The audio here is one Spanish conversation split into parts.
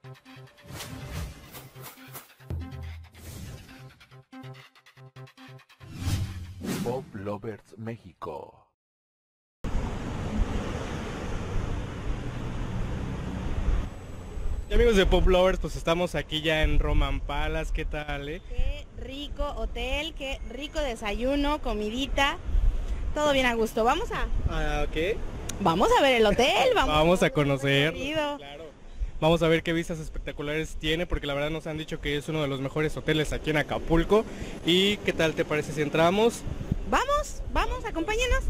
Pop Lovers México. Y amigos de Pop Lovers, pues estamos aquí ya en Roman Palace. ¿Qué tal, Qué rico hotel, qué rico desayuno, comidita, todo bien a gusto. Vamos a ver el hotel, Vamos a conocer. Querido. Claro. Vamos a ver qué vistas espectaculares tiene, porque la verdad nos han dicho que es uno de los mejores hoteles aquí en Acapulco. ¿Y qué tal te parece si entramos? Vamos, acompáñenos.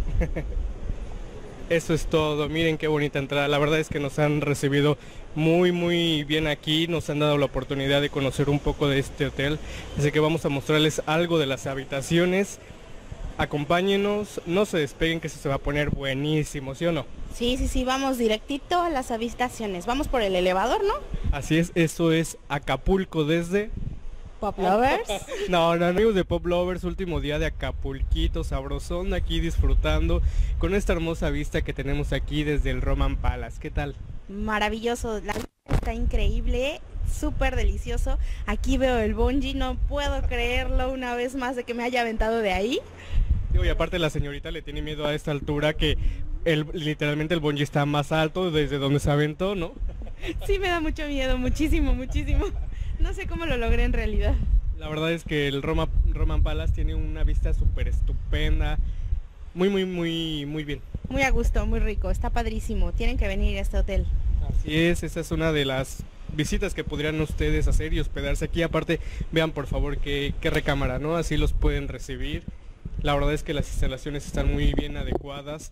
Eso es todo, miren qué bonita entrada. La verdad es que nos han recibido muy bien aquí, nos han dado la oportunidad de conocer un poco de este hotel, así que vamos a mostrarles algo de las habitaciones. Acompáñenos, no se despeguen que eso se va a poner buenísimo, ¿sí o no? Sí, vamos directito a las habitaciones. Vamos por el elevador, ¿no? Así es, eso es Acapulco desde... Pop Lovers. No, amigos de Pop Lovers, último día de Acapulquito, sabrosón, aquí disfrutando con esta hermosa vista que tenemos aquí desde el Roman Palace. ¿Qué tal? Maravilloso, la vista está increíble, súper delicioso. Aquí veo el bungee, no puedo creerlo una vez más de que me haya aventado de ahí. Y aparte la señorita le tiene miedo a esta altura que literalmente el bungee está más alto desde donde se aventó, ¿no? Sí, me da mucho miedo, muchísimo. No sé cómo lo logré en realidad. La verdad es que el Roman Palace tiene una vista súper estupenda, muy bien. Muy a gusto, muy rico, está padrísimo. Tienen que venir a este hotel. Así es, esa es una de las visitas que podrían ustedes hacer y hospedarse aquí. Aparte, vean por favor qué recámara, ¿no? Así los pueden recibir. La verdad es que las instalaciones están muy bien adecuadas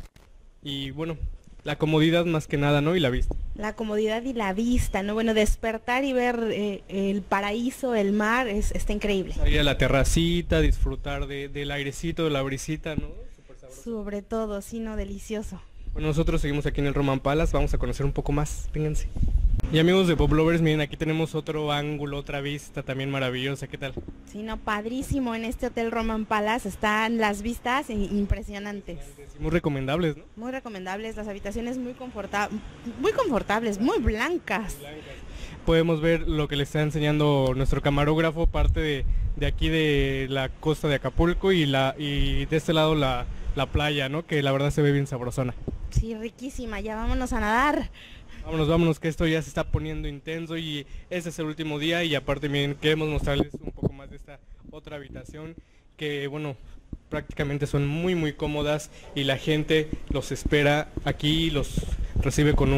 y bueno, la comodidad más que nada, ¿no? Y la vista. La comodidad y la vista, ¿no? Bueno, despertar y ver el paraíso, el mar, está increíble. Ir a la terracita, disfrutar del airecito, de la brisita, ¿no? Súper sabroso. Sobre todo, sí, no, delicioso. Bueno, nosotros seguimos aquí en el Roman Palace, vamos a conocer un poco más, vénganse. Y amigos de Pop Lovers, miren, aquí tenemos otro ángulo, otra vista también maravillosa, ¿qué tal? Sí, no, padrísimo, en este hotel Roman Palace están las vistas impresionantes. Muy recomendables, ¿no? Muy recomendables, las habitaciones muy confortables, muy blancas. Podemos ver lo que le está enseñando nuestro camarógrafo, parte de aquí de la costa de Acapulco y de este lado la playa, ¿no? Que la verdad se ve bien sabrosona. Sí, riquísima, ya vámonos a nadar. Vámonos, que esto ya se está poniendo intenso y este es el último día y aparte miren, queremos mostrarles un poco más de esta otra habitación que bueno, prácticamente son muy cómodas y la gente los espera aquí, los recibe con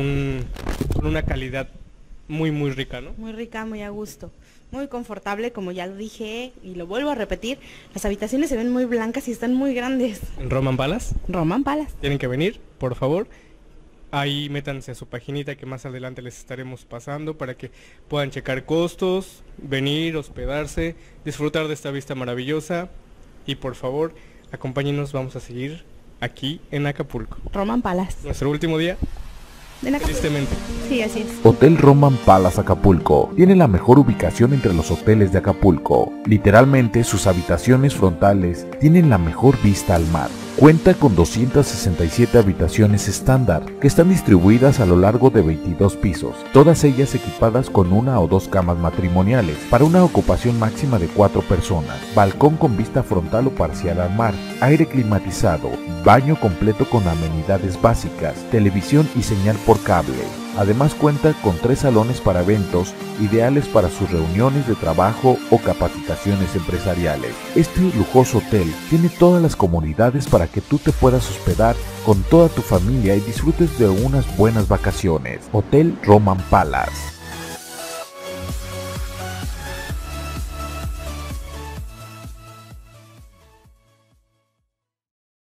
una calidad muy rica, ¿no? Muy rica, muy a gusto, muy confortable, como ya lo dije y lo vuelvo a repetir, las habitaciones se ven muy blancas y están muy grandes. En Roman Palace. Roman Palace. Tienen que venir, por favor. Ahí métanse a su paginita que más adelante les estaremos pasando para que puedan checar costos, venir, hospedarse, disfrutar de esta vista maravillosa y por favor acompáñenos, vamos a seguir aquí en Acapulco. Roman Palace. Nuestro último día, tristemente. Sí, así es. Hotel Roman Palace Acapulco tiene la mejor ubicación entre los hoteles de Acapulco. Literalmente sus habitaciones frontales tienen la mejor vista al mar. Cuenta con 267 habitaciones estándar que están distribuidas a lo largo de 22 pisos, todas ellas equipadas con una o dos camas matrimoniales para una ocupación máxima de 4 personas, balcón con vista frontal o parcial al mar, aire climatizado, baño completo con amenidades básicas, televisión y señal por cable. Además cuenta con 3 salones para eventos, ideales para sus reuniones de trabajo o capacitaciones empresariales. Este lujoso hotel tiene todas las comodidades para que tú te puedas hospedar con toda tu familia y disfrutes de unas buenas vacaciones. Hotel Roman Palace.